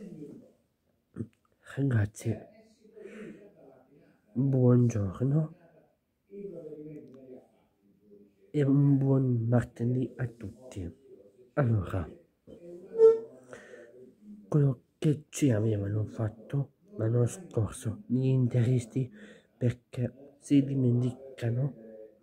Ragazzi, buongiorno e un buon martedì a tutti. Allora, quello che ci avevano fatto l'anno scorso gli interisti perché si dimenticano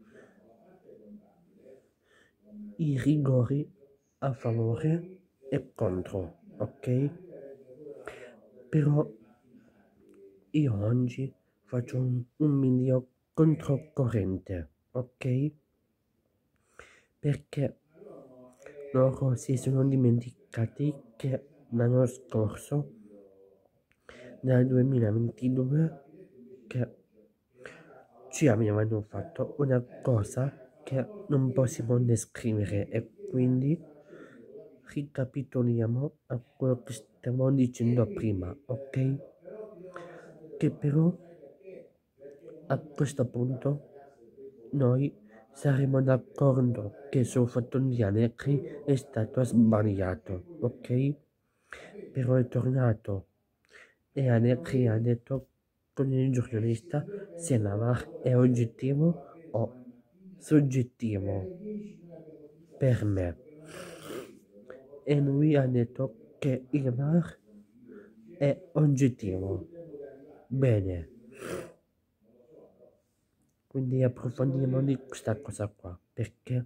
i rigori a favore e contro, ok? Però io oggi faccio un video controcorrente, ok? Perché loro si sono dimenticati che l'anno scorso, nel 2022, che ci avevano fatto una cosa che non possiamo descrivere e quindi ricapitoliamo a quello che stavo dicendo prima, ok? Che però a questo punto noi saremo d'accordo che sul fatto di Allegri è stato sbagliato, ok? Però è tornato e Allegri ha detto con il giornalista se la VAR è oggettivo o soggettivo per me. E lui ha detto che il VAR è oggettivo. Bene. Quindi approfondiamo di questa cosa qua, perché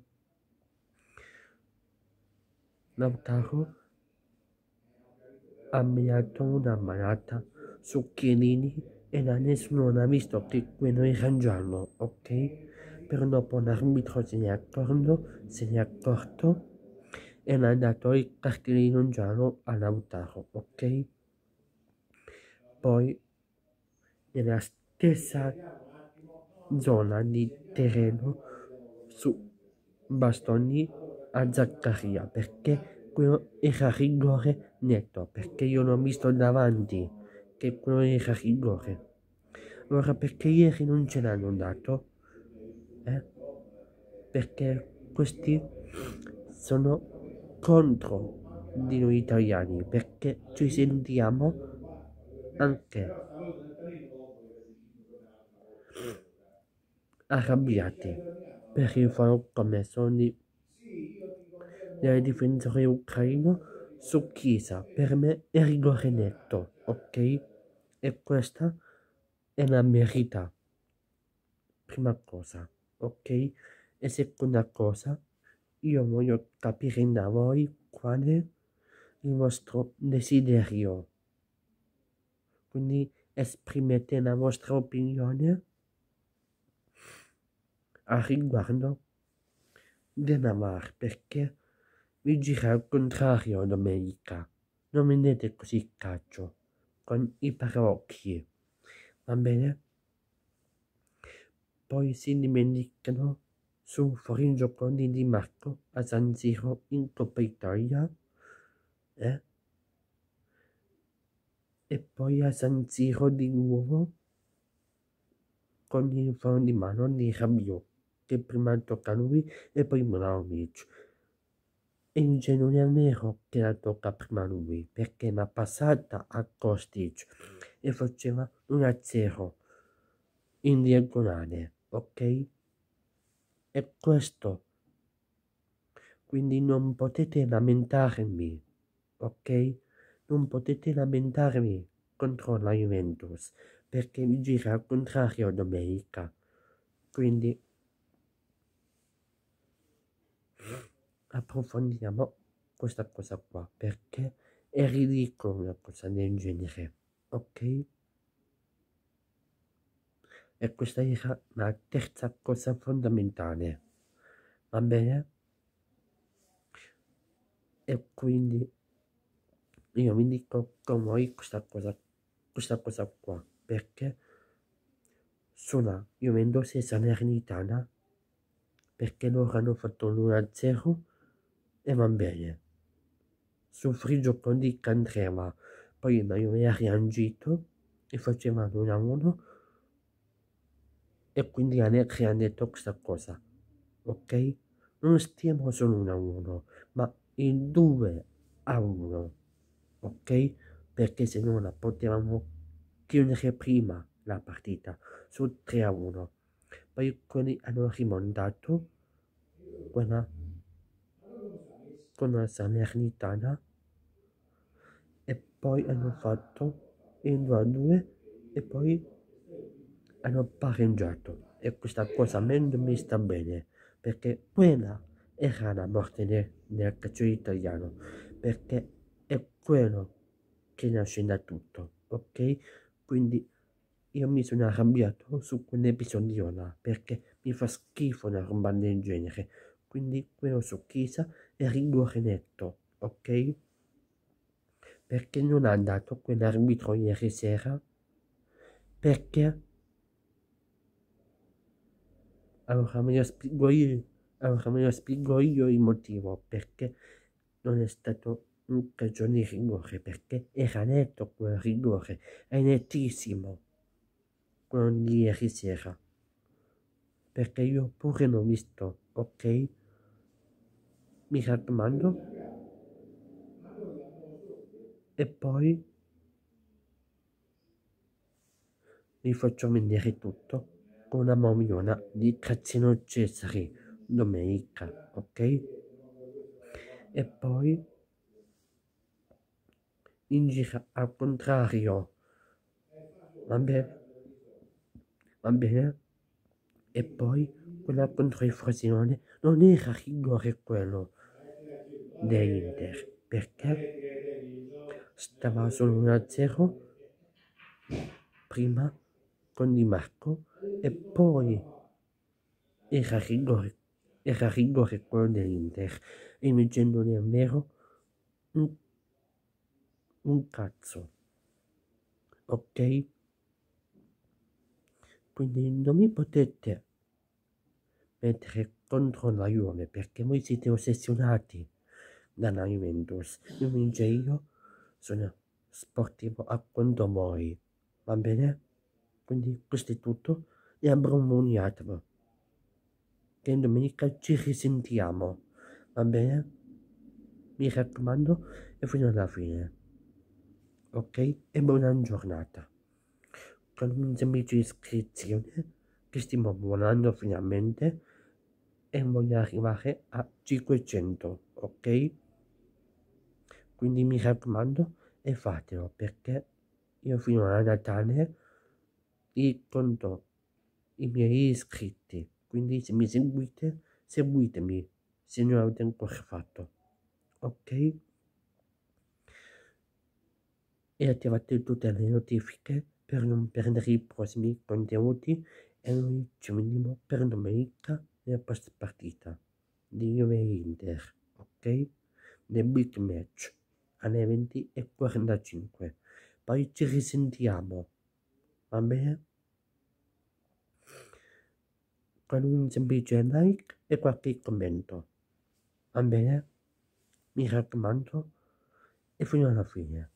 Lautaro ha menato una malata su Chiellini e nessuno ha visto che quello era giallo, ok? Però dopo l'arbitro se ne è accorto e l'ha dato il cartellino giallo a Lautaro, ok? Poi nella stessa zona di terreno su Bastoni a Zaccaria perché quello era rigore netto, perché io l'ho visto davanti che quello era rigore. Allora perché ieri non ce l'hanno dato? Perché questi sono contro di noi italiani, perché ci sentiamo anche arrabbiati per il fallo commesso del difensore ucraino su Chiesa. Per me è rigore netto, ok? E questa è la verità, prima cosa, ok? E seconda cosa, io voglio capire da voi qual è il vostro desiderio. Quindi esprimete la vostra opinione a riguardo della VAR perché vi gira al contrario domenica. Non vedete così calcio con i parocchi, va bene? Poi si dimenticano sul fuorigioco di Di Marco a San Siro in Coppa Italia e poi a San Siro di nuovo con il fallo di mano di Rabiot che prima tocca a lui e poi Vlahovic. E invece non è vero che la tocca prima a lui perché l'ha passata a Kostic e faceva 1-0 in diagonale, ok? E questo, quindi non potete lamentarmi, ok? Non potete lamentarmi contro la Juventus perché mi gira al contrario domenica. Quindi approfondiamo questa cosa qua perché è ridicolo una cosa del genere, ok? E questa era la terza cosa fondamentale, va bene? E quindi io vi dico con voi questa cosa qua, perché sulla Juventus e Salernitana, perché loro hanno fatto l'1-0 e va bene. Sul frigio di Candreva, poi la Juve ha reagito e facevano 1-1 e quindi Allegri ha detto questa cosa, ok? Non stiamo solo 1-1, ma il 2-1, ok? perché se no la potevamo chiudere prima la partita su 3-1. Poi quelli hanno rimontato quella con la Salernitana e poi hanno fatto il 2-2 e poi hanno pareggiato e questa cosa a me non mi sta bene perché quella era la morte nel calcio italiano perché è quello che nasce da tutto, ok? Quindi io mi sono arrabbiato su quell'episodio là perché mi fa schifo una roba del genere. Quindi quello su Chiesa è rigore netto, ok? Perché non ha dato quell'arbitro ieri sera? Perché? Allora me lo spiego io il motivo, perché non è stato un cagione di rigore, perché era netto quel rigore, è nettissimo quello di ieri sera, perché io pure l'ho visto, ok? Mi raccomando, e poi vi faccio vedere tutto con una momiona di Cazzino Cesari domenica, ok? E poi in gira al contrario, va bene? Va bene? E poi quella contro il Frosinone non era rigore quello dell'Inter, perché stava solo 1-0 prima con Di Marco e poi era rigore, era rigore quello dell'Inter e invece non è vero un, un cazzo, ok? Quindi non mi potete mettere contro la Juve perché voi siete ossessionati dalla Juventus. Invece io sono sportivo a quanto voi, va bene? Quindi questo è tutto e abbronzoniatevi, che domenica ci risentiamo, va bene? Mi raccomando e fino alla fine, ok? E buona giornata. Con un semplice iscrizione che stiamo volando finalmente e voglio arrivare a 500, ok? Quindi mi raccomando e fatelo perché io fino a Natale vi conto i miei iscritti. Quindi se mi seguite, seguitemi se non l'avete ancora fatto, ok? E attivate tutte le notifiche per non perdere i prossimi contenuti e noi ci vediamo per domenica nella post partita di Juve Inter, ok? Nel big match alle 20:45. Poi ci risentiamo, va bene? Con un semplice like e qualche commento, va bene? Mi raccomando e fino alla fine.